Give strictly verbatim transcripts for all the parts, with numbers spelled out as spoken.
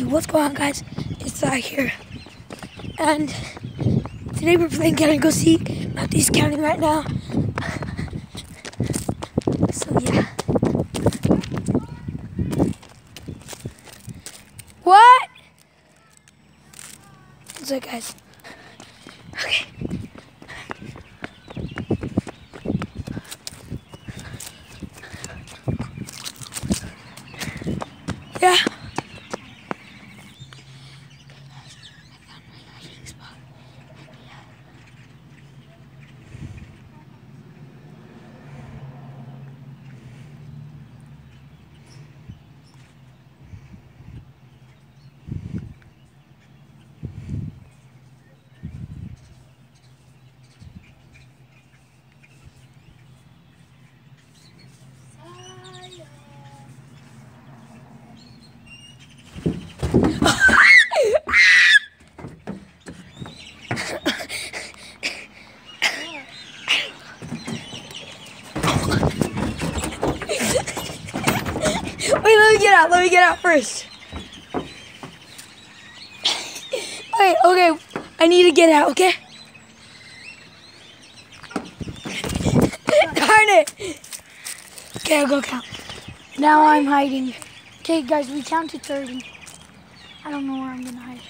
Hey, what's going on, guys? It's uh, here, and today we're playing Counting Go Seek. Matthew's counting right now. So yeah. What? What's up, guys? Okay. Yeah. Wait, let me get out. Let me get out first. Wait, okay. I need to get out, okay? Darn it. Okay, I'll go count. Now I'm hiding. Okay, guys, we count to thirty. I don't know where I'm going to hide.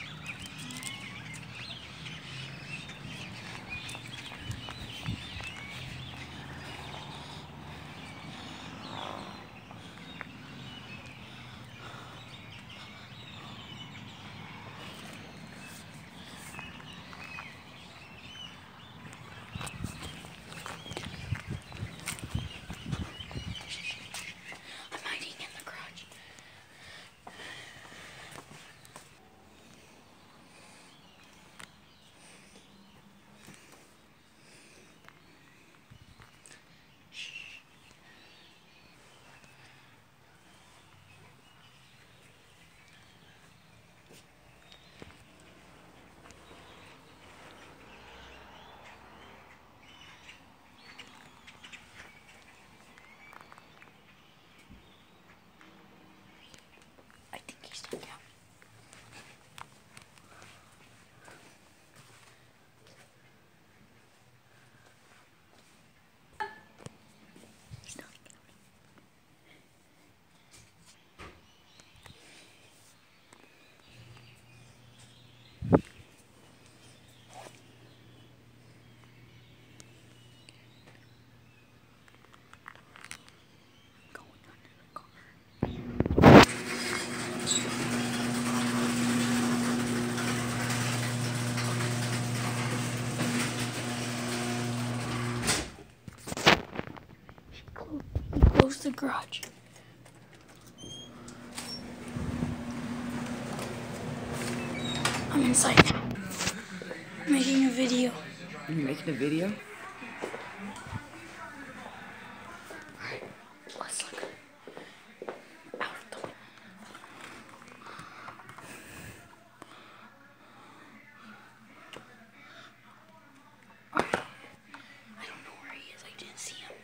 Close the garage. I'm inside now. I'm making a video. Are you making a video? Alright, let's look out of the way. I don't know where he is. I didn't see him.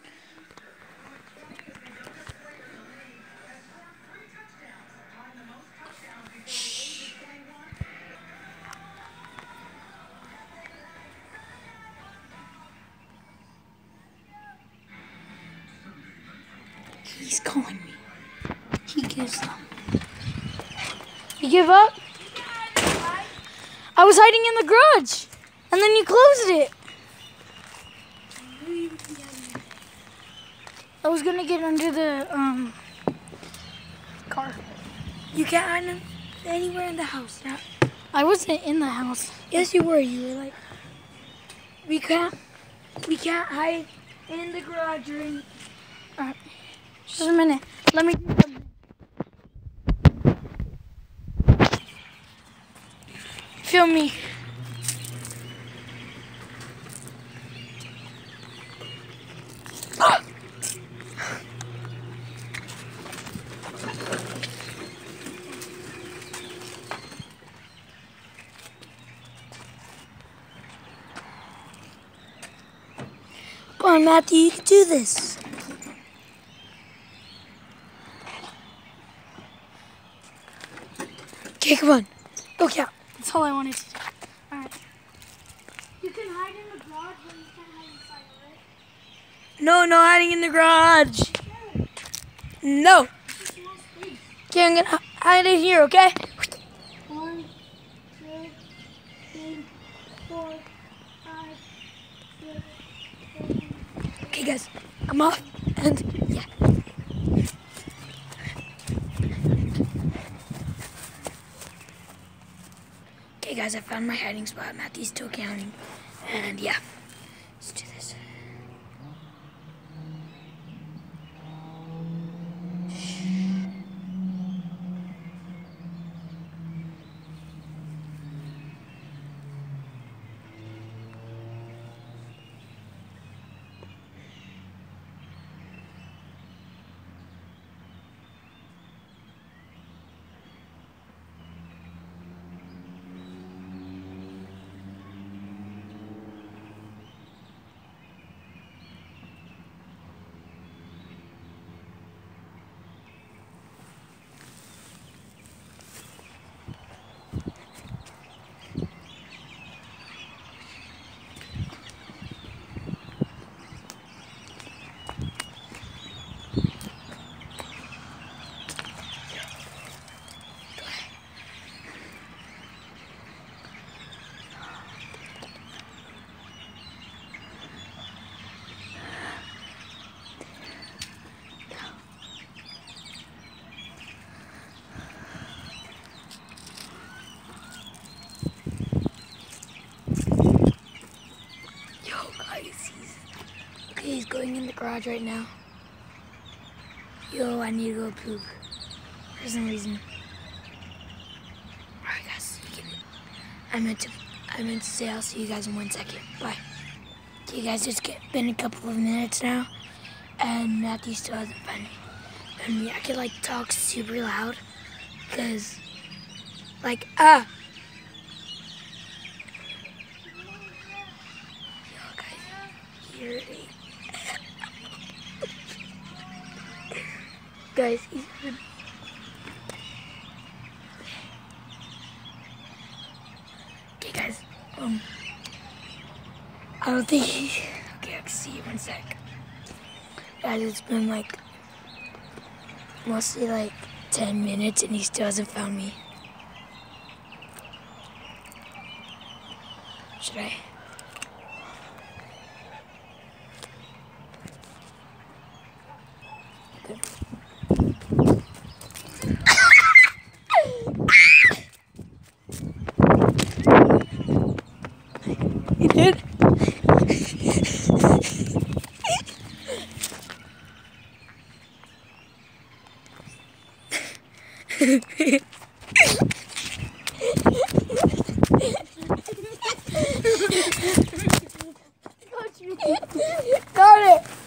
He's calling me. He gives up. You give up? I was hiding in the garage, and then you closed it. I was gonna get under the um car. You can't hide him anywhere in the house. Yeah. I wasn't in the house. Yes, you were. You were like, we can't, we can't hide in the garage or in. All right. Just a minute. Let me do something. Film me. Ah! Come on, Matthew, you can do this. Okay, come on. Go count. That's all I wanted to do. All right. You can hide in the garage, but you can't hide inside, all right? No, no hiding in the garage. No. Okay, I'm gonna hide it here, okay? One, two, three, four, five, six, seven. Okay, guys, I'm off, and yeah. Okay, guys, I found my hiding spot. Matthew's still counting, and yeah, let's do this. He's going in the garage right now. Yo, I need to go poop for some reason. Alright guys, I meant to I meant to say I'll see you guys in one second. Bye. You guys, it's been a couple of minutes now, and Matthew still hasn't found me. And me, I could like talk super loud, cause like ah. Yo guys, here it is. Guys, he's been... Okay, guys. Um, I don't think he... Okay, I can see you one sec. Guys, it's been like mostly like ten minutes, and he still hasn't found me. Should I? Okay. You did? Got it.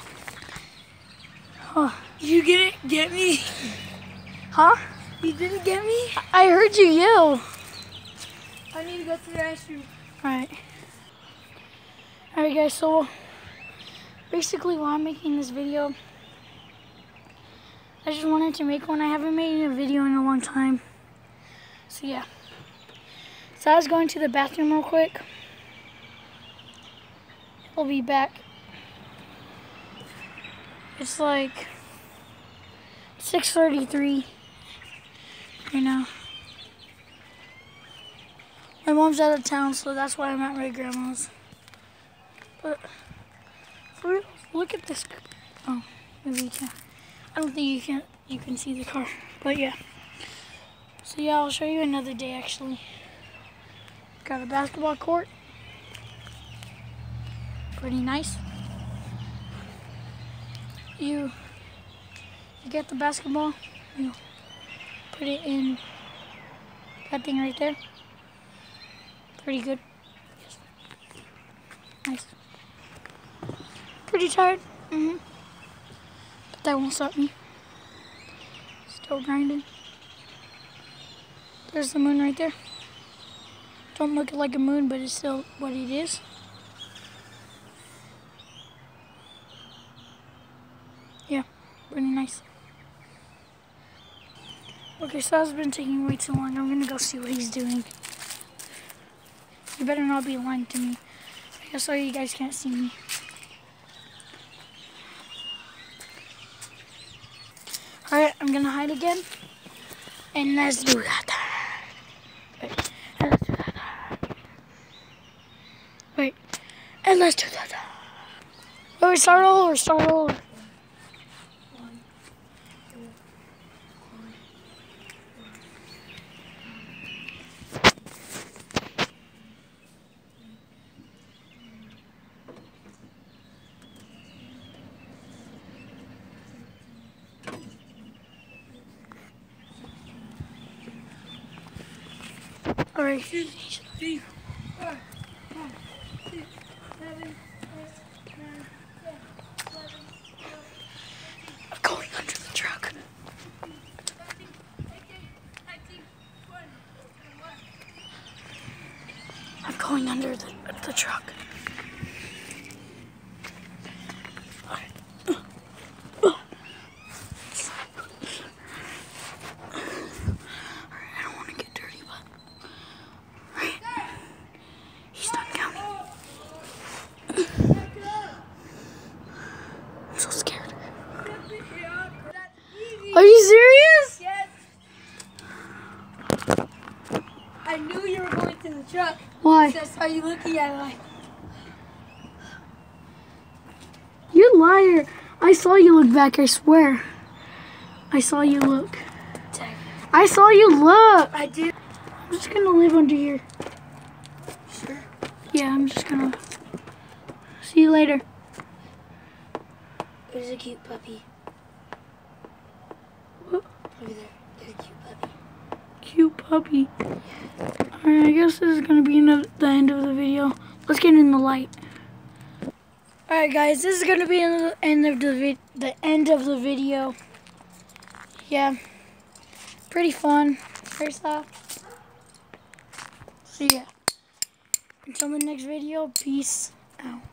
Huh. You didn't get me? Huh? You didn't get me? I heard you yell. I need to go to the restroom. Alright. Alright guys, so basically while I'm making this video, I just wanted to make one. I haven't made a video in a long time. So yeah. So I was going to the bathroom real quick. I'll be back. It's like six thirty-three right now. My mom's out of town, so that's why I'm at my grandma's. But for real, look at this. Oh, maybe you can. I don't think you can. You can see the car, but yeah. So yeah, I'll show you another day. Actually, got a basketball court. Pretty nice. You, you get the basketball, you put it in that thing right there. Pretty good. Yes. Nice. Pretty tired. Mm-hmm. But that won't stop me. Still grinding. There's the moon right there. Don't look like a moon, but it's still what it is. Yeah, pretty nice. Okay, so that's been taking way too long. I'm gonna go see what he's doing. You better not be lying to me. I guess so you guys can't see me. Alright, I'm gonna hide again. And let's do that. Wait, and let's do that. Wait, and let's do that. Wait, start over, start over. All right. Two, three, four, five, six, seven, eight, nine, ten, eleven, twelve. I'm going under the truck. I'm going under the, the truck. Are you serious? Yes. I knew you were going to the truck. Why? I saw you looking at it like. You liar. I saw you look back, I swear. I saw you look. I saw you look. I did. I'm just gonna live under here. Sure. Yeah, I'm just gonna. See you later. There's a cute puppy. What? Over there. There's a cute puppy. Cute puppy. Alright, I guess this is gonna be the end of the video. Let's get in the light. Alright guys, this is gonna be the end of the vi the end of the video. Yeah. Pretty fun. First off. So yeah. Until the next video, peace out.